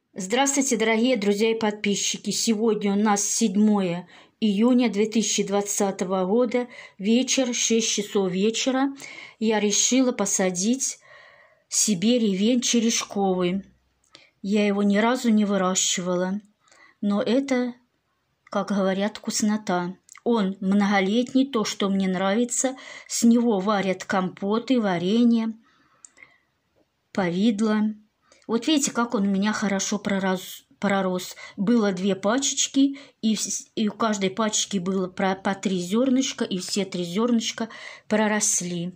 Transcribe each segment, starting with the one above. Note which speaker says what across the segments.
Speaker 1: Здравствуйте, дорогие друзья и подписчики! Сегодня у нас 7 июня 2020 года, вечер, 6 часов вечера. Я решила посадить себе ревень черешковый. Я его ни разу не выращивала, но это, как говорят, вкуснота. Он многолетний, то, что мне нравится. С него варят компоты, варенье, повидло. Вот видите, как он у меня хорошо пророс. Было 2 пачечки, и у каждой пачечки было по 3 зернышка, и все 3 зернышка проросли.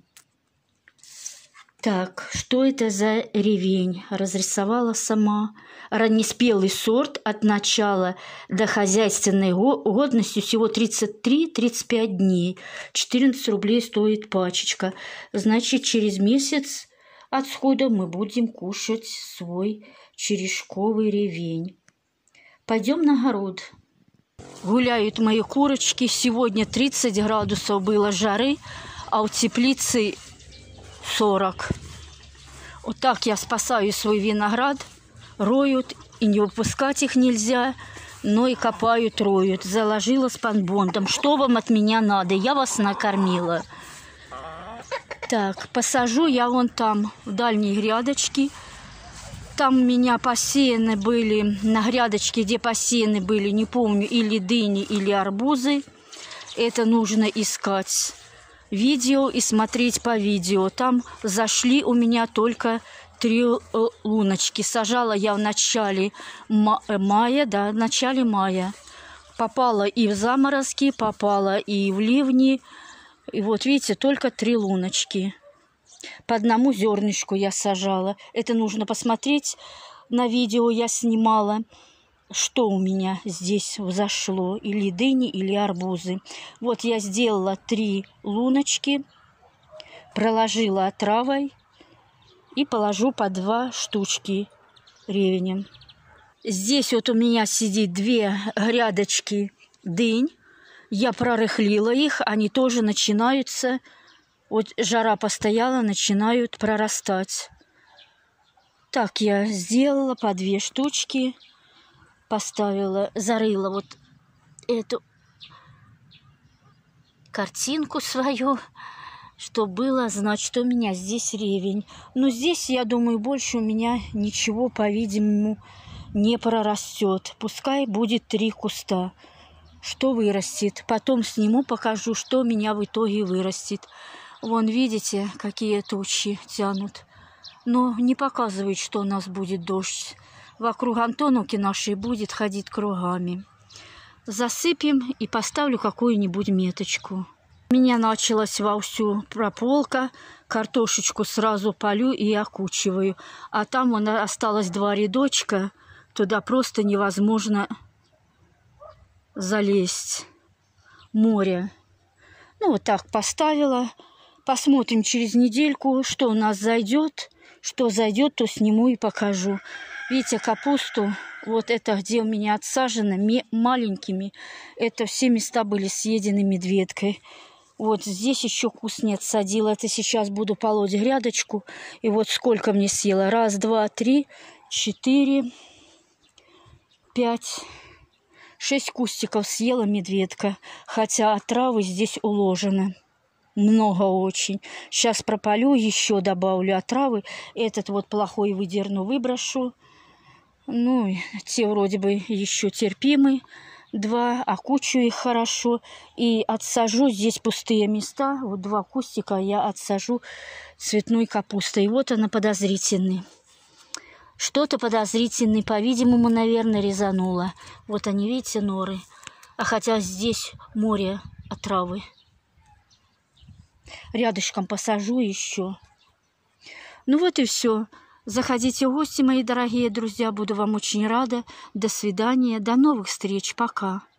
Speaker 1: Так, что это за ревень? Разрисовала сама. Раннеспелый сорт, от начала до хозяйственной годности всего 33-35 дней. 14 рублей стоит пачечка. Значит, через месяц от схода мы будем кушать свой черешковый ревень. Пойдем на огород. Гуляют мои курочки. Сегодня 30 градусов было жары, а у теплицы 40. Вот так я спасаю свой виноград. Роют, и не выпускать их нельзя, но и копают, роют. Заложила спанбондом. Что вам от меня надо? Я вас накормила. Так, посажу я вон там, в дальней грядочке. Там у меня посеяны были, на грядочке, где посеяны были, не помню, или дыни, или арбузы. Это нужно искать видео и смотреть по видео. Там зашли у меня только 3 луночки. Сажала я в начале мая, да, в начале мая. Попала и в заморозки, попала и в ливни. И вот видите, только 3 луночки. По 1 зернышку я сажала. Это нужно посмотреть. На видео я снимала, что у меня здесь взошло. Или дыни, или арбузы. Вот я сделала 3 луночки. Проложила отравой. И положу по 2 штучки ревенем. Здесь вот у меня сидит 2 грядочки дынь. Я прорыхлила их, они тоже начинаются, вот жара постояла, начинают прорастать. Так я сделала по 2 штучки, поставила, зарыла вот эту картинку свою, что было, значит, у меня здесь ревень. Но здесь, я думаю, больше у меня ничего, по-видимому, не прорастет. Пускай будет 3 куста. Что вырастет. Потом сниму, покажу, что у меня в итоге вырастет. Вон, видите, какие тучи тянут. Но не показывают, что у нас будет дождь. Вокруг Антоновки нашей будет ходить кругами. Засыпем и поставлю какую-нибудь меточку. У меня началась вовсю прополка. Картошечку сразу полю и окучиваю. А там вон осталось 2 рядочка. Туда просто невозможно залезть. Море. Ну, вот так поставила. Посмотрим через недельку, что у нас зайдет. Что зайдет, то сниму и покажу. Видите, капусту, вот это, где у меня отсажено, маленькими, это все места были съедены медведкой. Вот здесь еще куст не отсадила. Это сейчас буду полоть грядочку. И вот сколько мне съела. 1, 2, 3, 4, 5... 6 кустиков съела медведка, хотя отравы здесь уложены. Много очень. Сейчас прополю, еще добавлю отравы. Этот вот плохой выдерну, выброшу. Ну, те вроде бы еще терпимы. 2, окучу их хорошо. И отсажу здесь пустые места. Вот 2 кустика я отсажу цветной капустой. И вот она подозрительный. Что-то подозрительное, по-видимому, наверное, резануло. Вот они, видите, норы. А хотя здесь море отравы. Рядышком посажу еще. Ну вот и все. Заходите в гости, мои дорогие друзья. Буду вам очень рада. До свидания. До новых встреч. Пока.